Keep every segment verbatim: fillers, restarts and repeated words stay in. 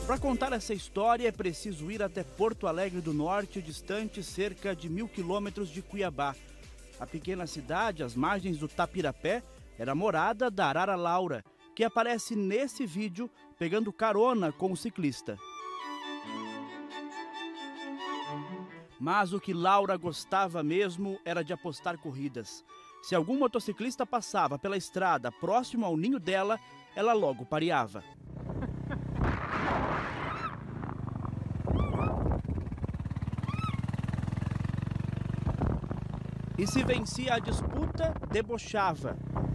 Para contar essa história é preciso ir até Porto Alegre do Norte, distante cerca de mil quilômetros de Cuiabá. A pequena cidade, às margens do Tapirapé, era morada da arara Laura, que aparece nesse vídeo pegando carona com o ciclista. Mas o que Laura gostava mesmo era de apostar corridas. Se algum motociclista passava pela estrada próximo ao ninho dela, ela logo pareava. E se vencia a disputa, debochava.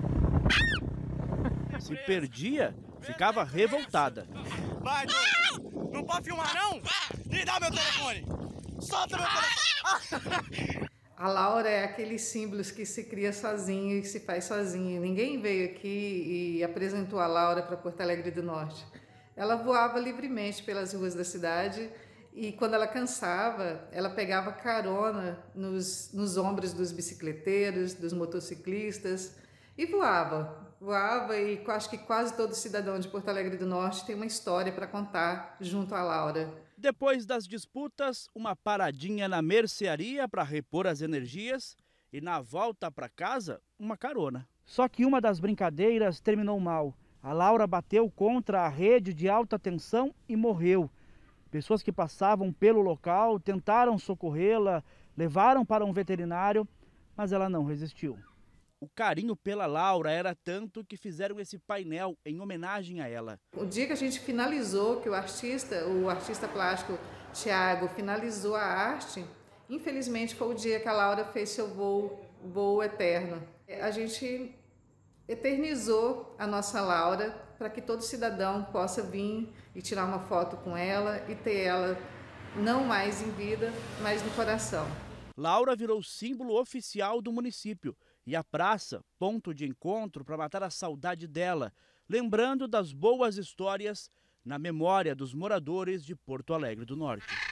Se perdia, ficava revoltada. Vai, doido! Não pode filmar, não? Me dá meu telefone! Solta meu telefone! A Laura é aqueles símbolos que se cria sozinho e se faz sozinho. Ninguém veio aqui e apresentou a Laura para Porto Alegre do Norte. Ela voava livremente pelas ruas da cidade e quando ela cansava, ela pegava carona nos, nos ombros dos bicicleteiros, dos motociclistas e voava. Voava e acho que quase todo cidadão de Porto Alegre do Norte tem uma história para contar junto à Laura. Depois das disputas, uma paradinha na mercearia para repor as energias e na volta para casa, uma carona. Só que uma das brincadeiras terminou mal. A Laura bateu contra a rede de alta tensão e morreu. Pessoas que passavam pelo local tentaram socorrê-la, levaram para um veterinário, mas ela não resistiu. O carinho pela Laura era tanto que fizeram esse painel em homenagem a ela. O dia que a gente finalizou, que o artista, o artista plástico Thiago finalizou a arte, infelizmente foi o dia que a Laura fez seu voo, voo eterno. A gente eternizou a nossa Laura para que todo cidadão possa vir e tirar uma foto com ela e ter ela não mais em vida, mas no coração. Laura virou símbolo oficial do município e a praça, ponto de encontro para matar a saudade dela, lembrando das boas histórias na memória dos moradores de Porto Alegre do Norte.